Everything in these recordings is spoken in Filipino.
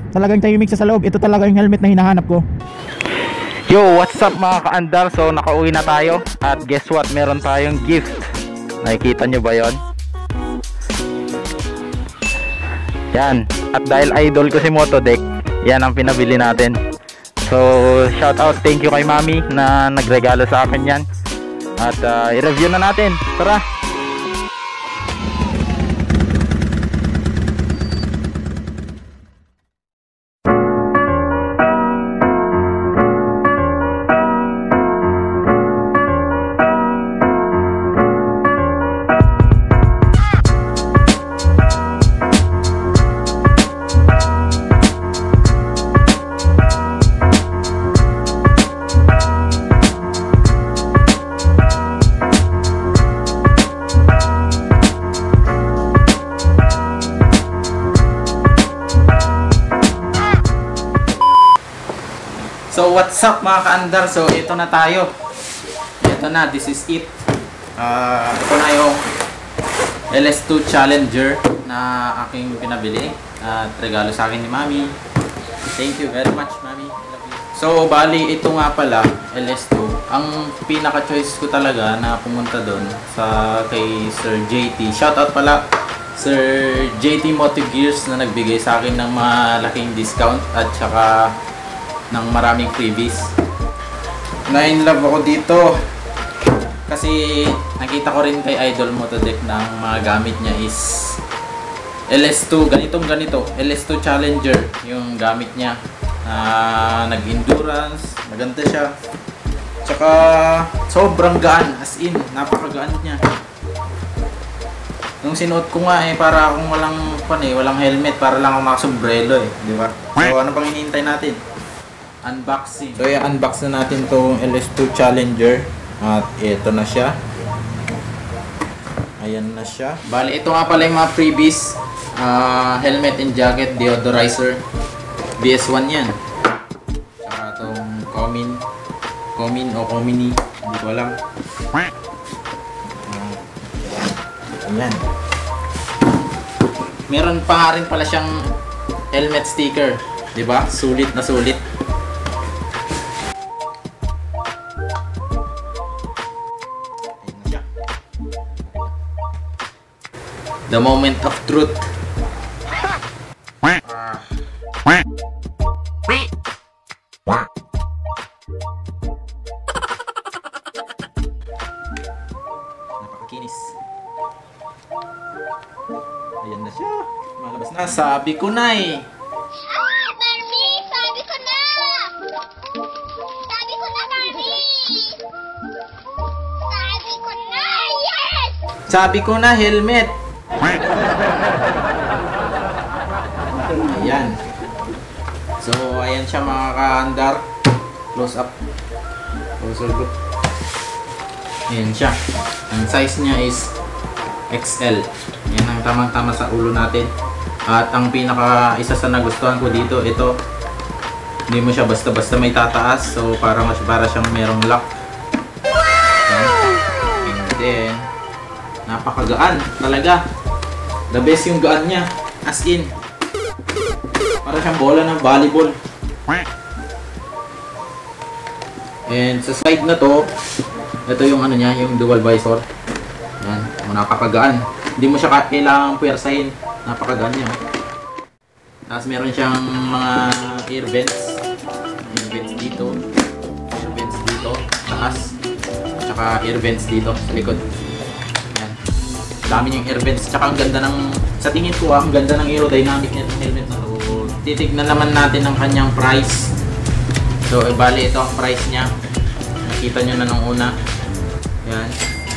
Talagang tahimik siya sa loob. Ito talaga yung helmet na hinahanap ko. Yo, what's up mga kaandar? So nakauwi na tayo. At guess what? Meron tayong gift. Nakikita nyo ba yon? Yan. At dahil idol ko si Motodeck, yan ang pinabili natin. So shout out, thank you kay Mami na nagregalo sa akin yan. At i-review na natin. Tara! So what's up mga kaandar? So ito na tayo. Ito na, this is it. Ito na yung LS2 Challenger na aking pinabili at regalo sa akin ni Mami. Thank you very much, Mami. Love you. So bali ito nga pala, LS2. Ang pinaka-choice ko talaga na pumunta doon sa kay Sir JT. Shoutout pala Sir JT Motive Gears na nagbigay sa akin ng malaking discount at saka ng maraming freebies. Na-in-love ako dito kasi nakita ko rin kay Idol Motodeck ng mga gamit niya is LS2, ganito LS2 Challenger yung gamit niya. Nag-endurance, maganda siya, tsaka sobrang gaan, as in napakagaan niya. Nung sinuot ko nga para akong walang helmet, para lang ako makasombrelo di ba? So ano pang hinihintay natin? Unboxing. So i-unbox na natin tong LS2 Challenger at ito na siya. Ayan na siya. Bali ito nga pala yung mga freebies. Helmet and jacket, deodorizer, BS1 yan. Saka itong Comin o Comini, hindi ko alam. Ayan. Meron pa nga rin pala siyang helmet sticker, di ba? Sulit na sulit. The moment of truth. Napakakinis. Ayan na siya. Malabas na. Sabi ko na eh. Barbie! Sabi ko na! Sabi ko na, Barbie! Sabi ko na! Yes! Sabi ko na, helmet. Ayan. So, ayan siya mga ka-andar. Close up. Closer look. Ayan siya. Ang size niya is XL. Ayan ang tamang-tama sa ulo natin. At ang isa sa nagustuhan ko dito, ito. Hindi mo siya basta-basta may tataas. So, para siyang merong lock. Ayan. And then, napakagaan talaga. The best yung gaan niya. As in. Para siyang bola ng volleyball. And sa side na to, ito yung ano niya, yung dual visor. Yan, napakagaan. Hindi mo siya kailangang puwersahin. Napakagaan niya. Tapos meron siyang mga air vents. Air vents dito. Air vents dito. Taas. Tsaka air vents dito sa likod. Yan. Dami niyang air vents. Tsaka ang ganda ng, sa tingin ko ang ganda ng aerodynamic nitong helmet na to. Titignan naman natin ang kanyang price. So, bali ito ang price niya. Nakita nyo na nung una. Yan.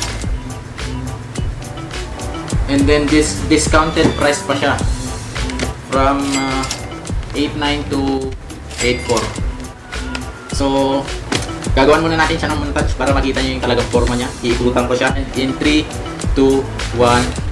And then this discounted price pa siya. From 8.9 to 8.4. So, gagawin muna natin siya ng montage para makita nyo yung talagang forma niya. Iikutan ko siya. In 3, 2, 1.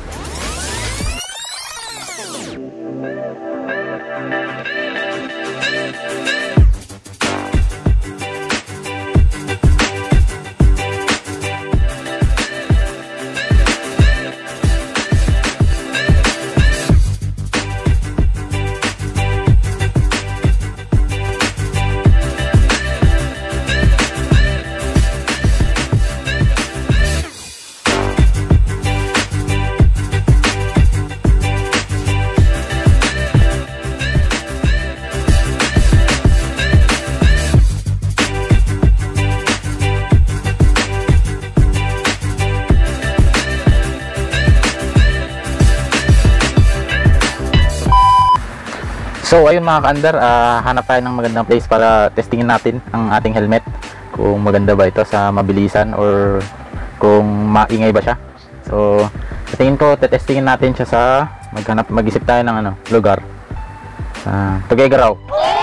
So ayun mga ka-andar, hanap tayo ng magandang place para testingin natin ang ating helmet. Kung maganda ba ito sa mabilisan or kung maingay ba siya. So sa tingin ko, testingin natin siya sa mag-isip tayo ng lugar. Tuguegarao.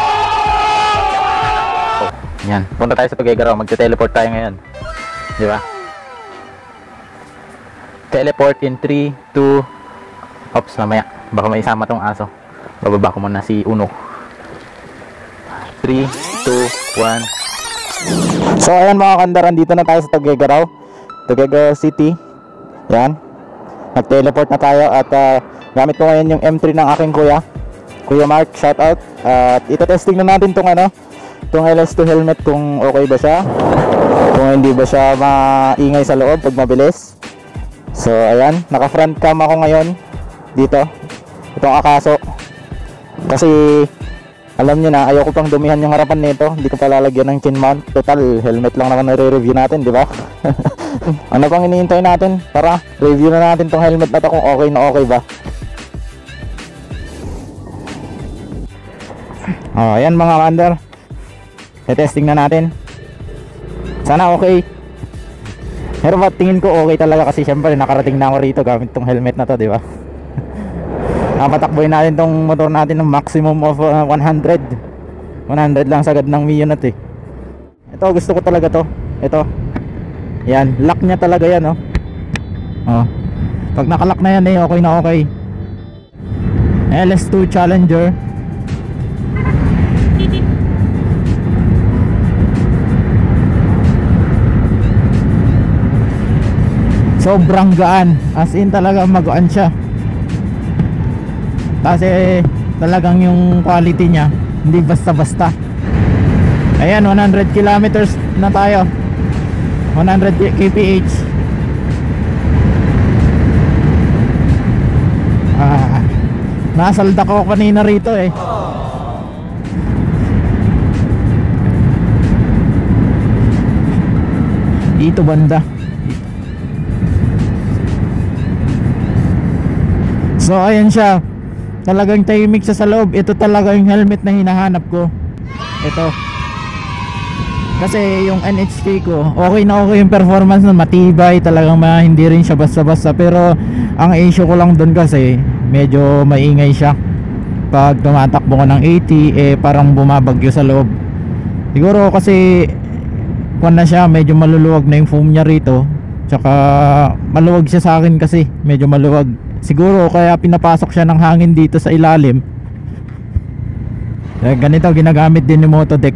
Yan, punta tayo sa Tuguegarao, magte-teleport tayo ngayon. Di ba? Teleport in 3, 2, ops, mamaya. Baka may isama tong aso. Bababa ko muna si Uno. 3, 2, 1. So ayan mga kandaran, dito na tayo sa Tuguegarao, Tuguegarao City. Yan, nag-teleport na tayo at gamit ko ngayon yung M3 ng aking Kuya Mark, shout out. At ito-testing na natin tong LS2 helmet, kung okay ba siya, kung hindi ba siya maingay sa loob pag mabilis. So ayan, naka front cam ako ngayon dito, itong Akaso, kasi alam nyo na, ayoko pang dumihan yung harapan nito, hindi ko pa lalagyan ng chin mount. Total, helmet lang naman nare-review natin, di ba? Ano pang iniintay natin? Tara, review na natin tong helmet na to kung okay na okay ba. Ayan mga under, testing na natin, sana okay. Pero ba't tingin ko okay talaga, kasi syempre nakarating na ako rito gamit tong helmet na to, di ba? Patakboy natin tong motor natin ng maximum of 100 lang sagad ng Mionat eh. Ito gusto ko talaga to. Ito, yan, lock nya talaga yan, oh. Pag nakalock na yan eh, okay na okay. LS2 Challenger. Sobrang gaan, as in talaga magaan siya. Kasi talagang yung quality niya hindi basta-basta. Ayan, 100 kilometers na tayo, 100 kph. Nasalda ko kanina rito eh. Dito banda. So ayan siya, talagang tahimik siya sa loob. Ito talaga yung helmet na hinahanap ko. Ito, kasi yung NHK ko okay na okay yung performance nun, matibay talagang, hindi rin siya basta-basta. Pero ang issue ko lang dun kasi medyo maingay siya. Pag tumatakbo ko ng 80 parang bumabagyo sa loob. Siguro kasi kung na siya, medyo maluluwag na yung foam niya rito. Tsaka maluwag siya sa akin kasi medyo maluwag. Siguro kaya pinapasok siya ng hangin dito sa ilalim. Ganito ginagamit din yung Motodeck.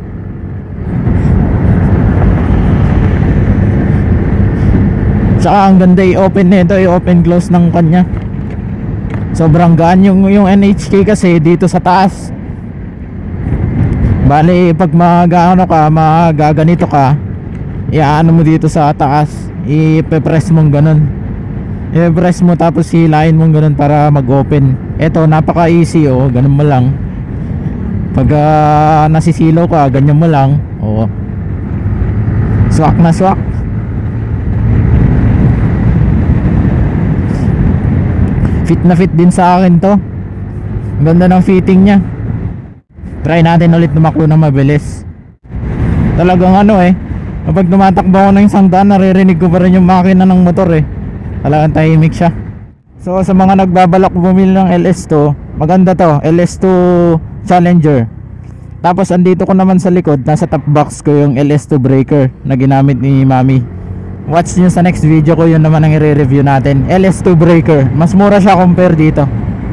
Tsaka ang ganda i-open nito, i-open close ng kanya. Sobrang gaan yung NHK kasi dito sa taas. Bali pag magaganito ka, iaano mo dito sa taas, i-press mong ganun. I-press mo tapos hilain mong ganun para mag-open. Eto, napaka easy, ganun mo lang. Pag nasisilaw ka, ganyan mo lang. Swak na swak. Fit na fit din sa akin to. Ganda ng fitting nya. Try natin ulit tumakbo na mabilis. Talagang kapag tumatakbo ako ng isang daan, naririnig ko pa rin yung makina ng motor eh. Talagang tahimik siya. So sa mga nagbabalak bumili ng LS2, maganda to, LS2 Challenger. Tapos andito ko naman sa likod, nasa top box ko yung LS2 breaker na ginamit ni Mami. Watch nyo sa next video ko, yun naman ang i-review natin. LS2 breaker, mas mura siya compare dito.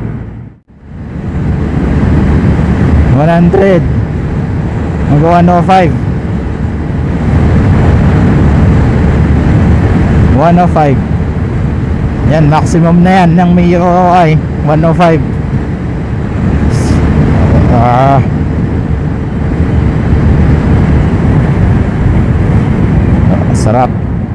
100 mag 105. Yan, maximum na yan ng Mio OI 105. Sarap.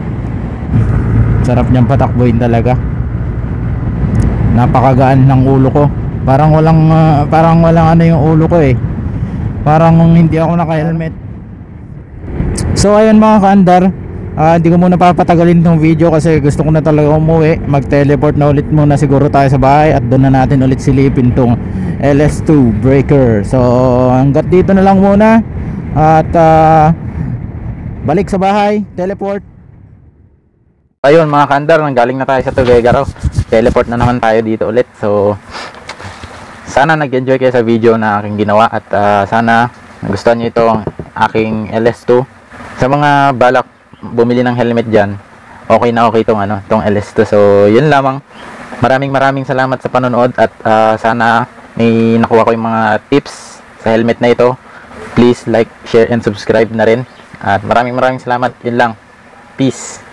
Sarap niyang patakbuhin talaga. Napakagaan ng ulo ko. Parang walang yung ulo ko eh. Parang hindi ako naka-helmet. So ayun mga kaandar, hindi ko muna papatagalin tong video kasi gusto ko na talaga umuwi. Mag-teleport na ulit muna siguro tayo sa bahay at doon na natin ulit silipin tong LS2 breaker. So hanggat dito na lang muna at balik sa bahay, teleport. Ayun mga kaandar, nanggaling na tayo sa Tuguegarao. Teleport na naman tayo dito ulit. So sana nag-enjoy kayo sa video na aking ginawa at sana nagustuhan nyo itong aking LS2. Sa mga balak bumili ng helmet dyan, okay na okay itong LS2. So yun lamang. Maraming salamat sa panonood at sana may nakuha ko yung mga tips sa helmet na ito. Please like, share and subscribe na rin. At maraming salamat. Yun lang. Peace.